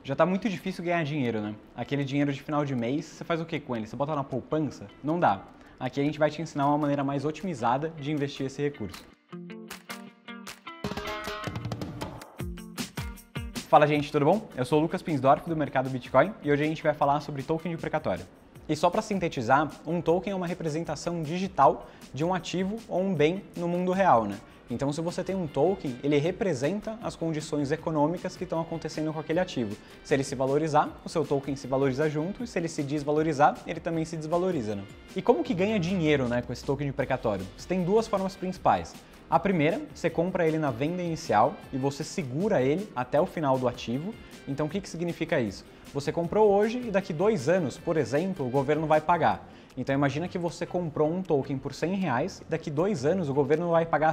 Já tá muito difícil ganhar dinheiro, né? Aquele dinheiro de final de mês, você faz o que com ele? Você bota na poupança? Não dá. Aqui a gente vai te ensinar uma maneira mais otimizada de investir esse recurso. Fala, gente, tudo bom? Eu sou o Lucas Pinsdorf do mercado Bitcoin e hoje a gente vai falar sobre token de precatório. E só para sintetizar, um token é uma representação digital de um ativo ou um bem no mundo real, né? Então, se você tem um token, ele representa as condições econômicas que estão acontecendo com aquele ativo. Se ele se valorizar, o seu token se valoriza junto, e se ele se desvalorizar, ele também se desvaloriza, né? E como que ganha dinheiro, né, com esse token de precatório? Você tem duas formas principais. A primeira, você compra ele na venda inicial e você segura ele até o final do ativo. Então, o que significa isso? Você comprou hoje e daqui 2 anos, por exemplo, o governo vai pagar. Então imagina que você comprou um token por R$100 e daqui 2 anos o governo vai pagar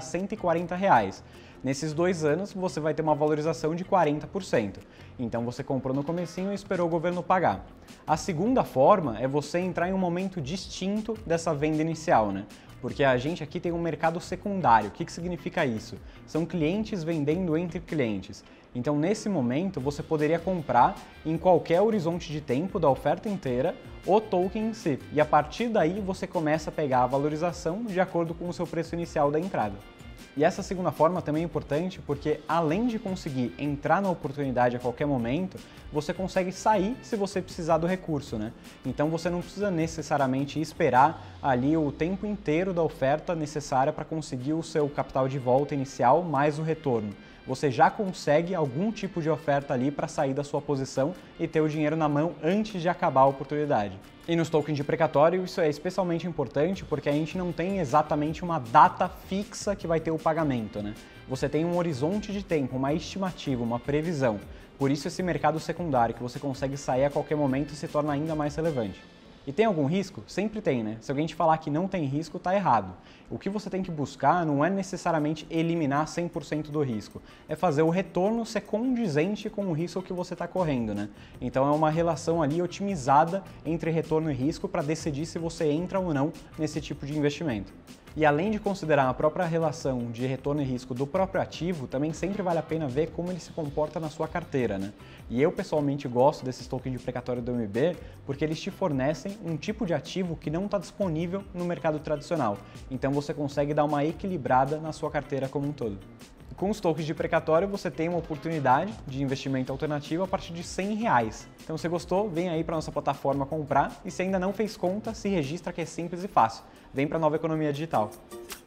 R$140. Nesses 2 anos você vai ter uma valorização de 40%. Então você comprou no comecinho e esperou o governo pagar. A segunda forma é você entrar em um momento distinto dessa venda inicial, né? Porque a gente aqui tem um mercado secundário. O que significa isso? São clientes vendendo entre clientes. Então, nesse momento, você poderia comprar em qualquer horizonte de tempo da oferta inteira o token em si. E a partir daí, você começa a pegar a valorização de acordo com o seu preço inicial da entrada. E essa segunda forma também é importante porque, além de conseguir entrar na oportunidade a qualquer momento, você consegue sair se você precisar do recurso, né? Então você não precisa necessariamente esperar ali o tempo inteiro da oferta necessária para conseguir o seu capital de volta inicial mais o retorno. Você já consegue algum tipo de oferta ali para sair da sua posição e ter o dinheiro na mão antes de acabar a oportunidade. E nos tokens de precatório isso é especialmente importante porque a gente não tem exatamente uma data fixa que vai ter o pagamento, né? Você tem um horizonte de tempo, uma estimativa, uma previsão. Por isso esse mercado secundário que você consegue sair a qualquer momento se torna ainda mais relevante. E tem algum risco? Sempre tem, né? Se alguém te falar que não tem risco, tá errado. O que você tem que buscar não é necessariamente eliminar 100% do risco, é fazer o retorno ser condizente com o risco que você está correndo, né? Então é uma relação ali otimizada entre retorno e risco para decidir se você entra ou não nesse tipo de investimento. E além de considerar a própria relação de retorno e risco do próprio ativo, também sempre vale a pena ver como ele se comporta na sua carteira, né? E eu pessoalmente gosto desses tokens de precatório do MB porque eles te fornecem um tipo de ativo que não está disponível no mercado tradicional. Então você consegue dar uma equilibrada na sua carteira como um todo. Com os tokens de precatório você tem uma oportunidade de investimento alternativo a partir de R$100. Então se gostou, vem aí para nossa plataforma comprar e se ainda não fez conta, se registra que é simples e fácil. Vem para a Nova Economia Digital.